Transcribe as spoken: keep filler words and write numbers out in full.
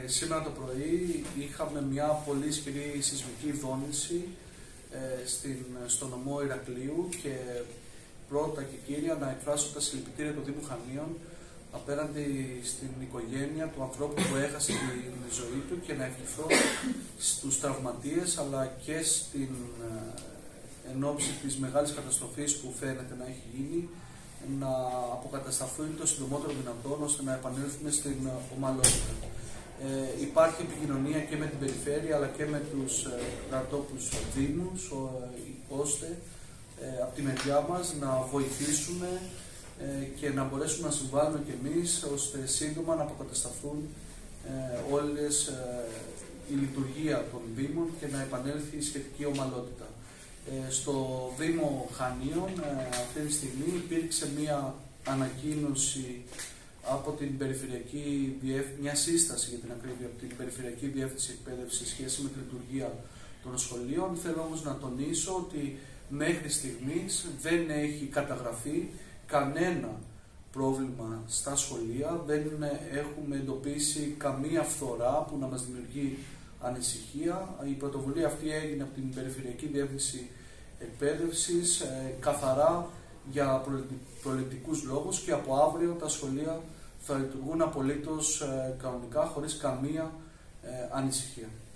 σήμερα το πρωί είχαμε μια πολύ ισχυρή σεισμική δόνηση ε, στην, στο νομό Ηρακλείου και πρώτα και κύρια να εκφράσω τα συλληπιτήρια του Δήμου Χανίων απέναντι στην οικογένεια του ανθρώπου που έχασε τη ζωή του και να ευχηθώ στους τραυματίες αλλά και στην ε, ενόψη της μεγάλης καταστροφής που φαίνεται να έχει γίνει να αποκατασταθούν το συντομότερο δυνατόν ώστε να επανέλθουμε στην ομαλότητα. Ε, υπάρχει επικοινωνία και με την περιφέρεια αλλά και με τους ε, κρατόπους δήμους ε, ώστε ε, από τη μεριά μας να βοηθήσουμε ε, και να μπορέσουμε να συμβάλλουμε κι εμείς ώστε σύντομα να αποκατασταθούν ε, όλες ε, η λειτουργία των δήμων και να επανέλθει η σχετική ομαλότητα. Ε, στο Δήμο Χανίων ε, αυτή τη στιγμή υπήρξε μια ανακοίνωση από την Περιφερειακή Διεύθυνση, μια σύσταση για την ακρίβεια από την Περιφερειακή Διεύθυνση Εκπαίδευσης σε σχέση με τη λειτουργία των σχολείων. Θέλω όμως να τονίσω ότι μέχρι στιγμής δεν έχει καταγραφεί κανένα πρόβλημα στα σχολεία, δεν έχουμε εντοπίσει καμία φθορά που να μας δημιουργεί ανησυχία. Η πρωτοβουλία αυτή έγινε από την Περιφερειακή Διεύθυνση Εκπαίδευσης ε, καθαρά για προληπτικούς λόγους και από αύριο τα σχολεία θα λειτουργούν απολύτως ε, κανονικά χωρίς καμία ε, ανησυχία.